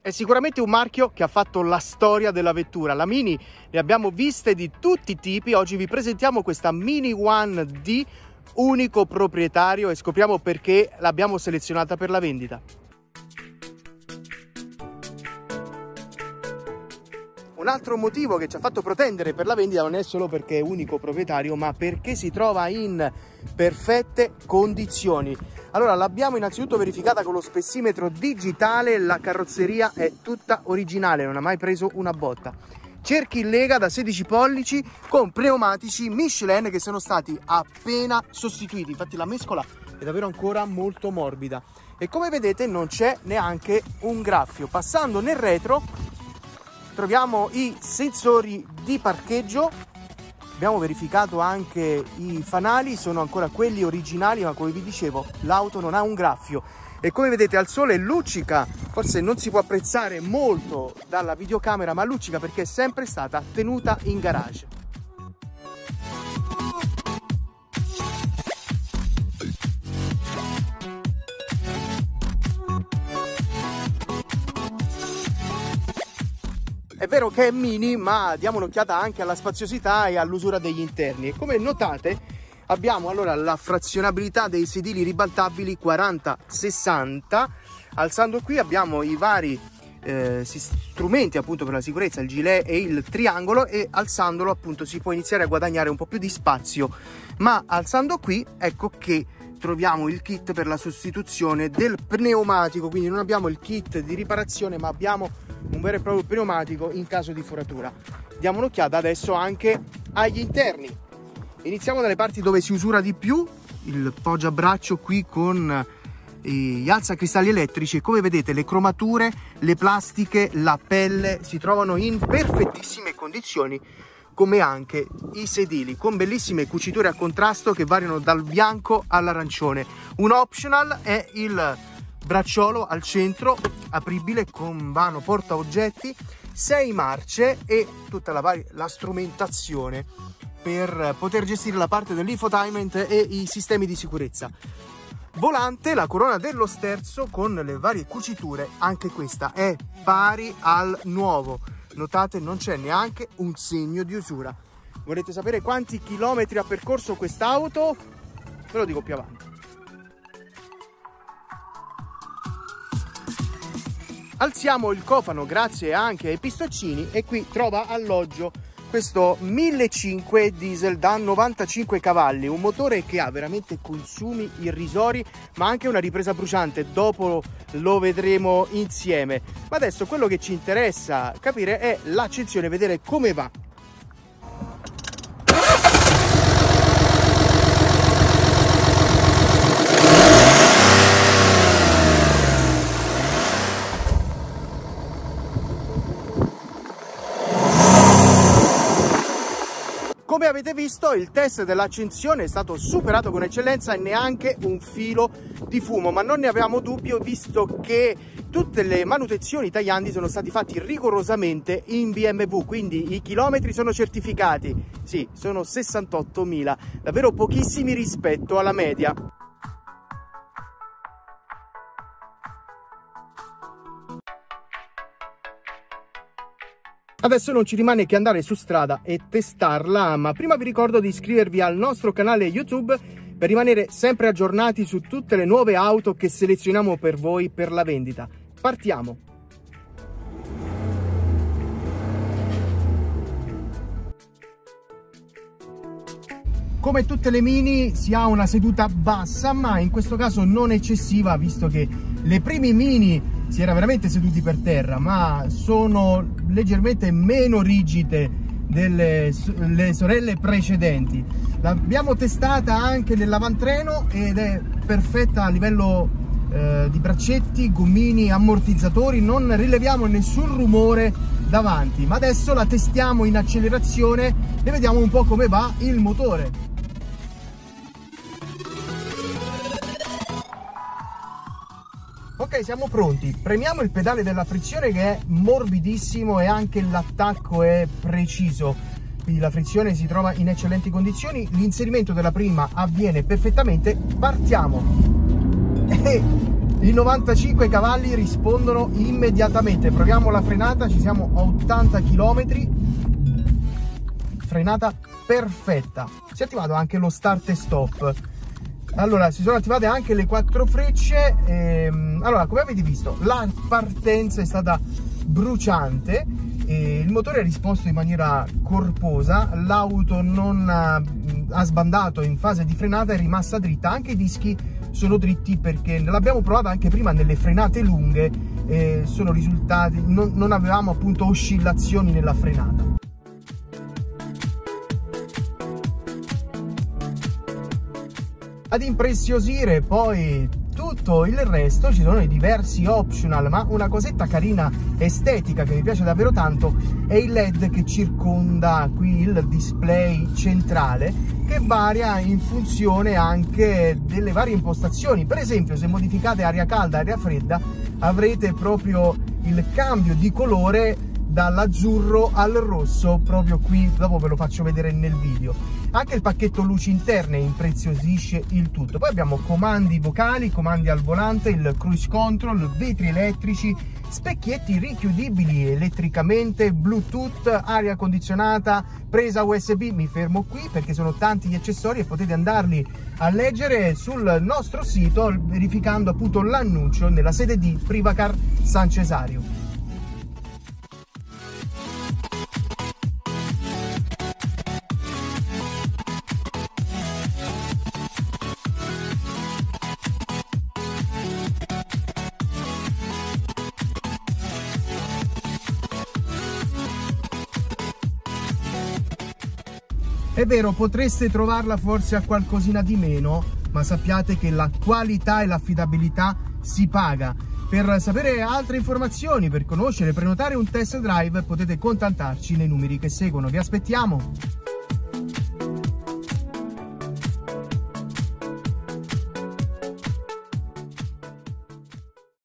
È sicuramente un marchio che ha fatto la storia della vettura. La Mini ne abbiamo viste di tutti i tipi. Oggi vi presentiamo questa Mini One D, unico proprietario, e scopriamo perché l'abbiamo selezionata per la vendita. Un altro motivo che ci ha fatto protendere per la vendita non è solo perché è unico proprietario, ma perché si trova in perfette condizioni. Allora, l'abbiamo innanzitutto verificata con lo spessimetro digitale, la carrozzeria è tutta originale, non ha mai preso una botta. Cerchi in lega da 16 pollici con pneumatici Michelin che sono stati appena sostituiti, infatti la mescola è davvero ancora molto morbida. E come vedete non c'è neanche un graffio. Passando nel retro troviamo i sensori di parcheggio, abbiamo verificato anche i fanali, sono ancora quelli originali, ma come vi dicevo l'auto non ha un graffio e come vedete al sole luccica, forse non si può apprezzare molto dalla videocamera, ma luccica perché è sempre stata tenuta in garage. È vero che è mini, ma diamo un'occhiata anche alla spaziosità e all'usura degli interni. E come notate abbiamo allora la frazionabilità dei sedili ribaltabili 40-60. Alzando qui abbiamo i vari strumenti appunto per la sicurezza, il gilet e il triangolo, e alzandolo appunto si può iniziare a guadagnare un po' più di spazio. Ma alzando qui ecco che troviamo il kit per la sostituzione del pneumatico, quindi non abbiamo il kit di riparazione, ma abbiamo un vero e proprio pneumatico in caso di foratura. Diamo un'occhiata adesso anche agli interni. Iniziamo dalle parti dove si usura di più, il poggiabraccio qui con gli alzacristalli elettrici, e come vedete le cromature, le plastiche, la pelle si trovano in perfettissime condizioni, come anche i sedili con bellissime cuciture a contrasto che variano dal bianco all'arancione. Un optional è il bracciolo al centro, apribile con vano porta oggetti, 6 marce e tutta la strumentazione per poter gestire la parte dell'infotainment e i sistemi di sicurezza. Volante, la corona dello sterzo con le varie cuciture, anche questa è pari al nuovo. Notate, non c'è neanche un segno di usura. Volete sapere quanti chilometri ha percorso quest'auto? Ve lo dico più avanti. Alziamo il cofano grazie anche ai pistoccini e qui trova alloggio questo 1500 diesel da 95 cavalli, un motore che ha veramente consumi irrisori ma anche una ripresa bruciante, dopo lo vedremo insieme. Ma adesso quello che ci interessa capire è l'accensione, vedere come va. Come avete visto, il test dell'accensione è stato superato con eccellenza e neanche un filo di fumo, ma non ne avevamo dubbio visto che tutte le manutenzioni tagliandi sono stati fatti rigorosamente in BMW, quindi i chilometri sono certificati, sì, sono 68.000, davvero pochissimi rispetto alla media. Adesso non ci rimane che andare su strada e testarla, ma prima vi ricordo di iscrivervi al nostro canale YouTube per rimanere sempre aggiornati su tutte le nuove auto che selezioniamo per voi per la vendita. Partiamo! Come tutte le Mini si ha una seduta bassa, ma in questo caso non eccessiva, visto che le prime Mini si era veramente seduti per terra, ma sono leggermente meno rigide delle sorelle precedenti. L'abbiamo testata anche nell'avantreno ed è perfetta a livello di braccetti, gommini, ammortizzatori, non rileviamo nessun rumore davanti. Ma adesso la testiamo in accelerazione e vediamo un po' come va il motore. Ok, siamo pronti, premiamo il pedale della frizione che è morbidissimo e anche l'attacco è preciso, quindi la frizione si trova in eccellenti condizioni, l'inserimento della prima avviene perfettamente, partiamo e I 95 cavalli rispondono immediatamente. Proviamo la frenata, ci siamo a 80 km. Frenata perfetta. Si è attivato anche lo start e stop. Allora, si sono attivate anche le 4 frecce. Allora, come avete visto, la partenza è stata bruciante. Il motore ha risposto in maniera corposa. L'auto non ha sbandato in fase di frenata, è rimasta dritta. Anche i dischi sono dritti perché l'abbiamo provato anche prima nelle frenate lunghe. Sono risultati, non avevamo appunto oscillazioni nella frenata. Ad impreziosire poi tutto il resto ci sono i diversi optional, ma una cosetta carina estetica che mi piace davvero tanto è il LED che circonda qui il display centrale, che varia in funzione anche delle varie impostazioni. Per esempio, se modificate aria calda e aria fredda, avrete proprio il cambio di colore dall'azzurro al rosso proprio qui. Dopo ve lo faccio vedere nel video. Anche il pacchetto luci interne impreziosisce il tutto. Poi abbiamo comandi vocali, comandi al volante, il cruise control, vetri elettrici, specchietti richiudibili elettricamente, Bluetooth, aria condizionata, presa USB. Mi fermo qui perché sono tanti gli accessori e potete andarli a leggere sul nostro sito verificando appunto l'annuncio nella sede di Privacar San Cesario. È vero, potreste trovarla forse a qualcosina di meno, ma sappiate che la qualità e l'affidabilità si paga. Per sapere altre informazioni, per conoscere e prenotare un test drive, potete contattarci nei numeri che seguono. Vi aspettiamo!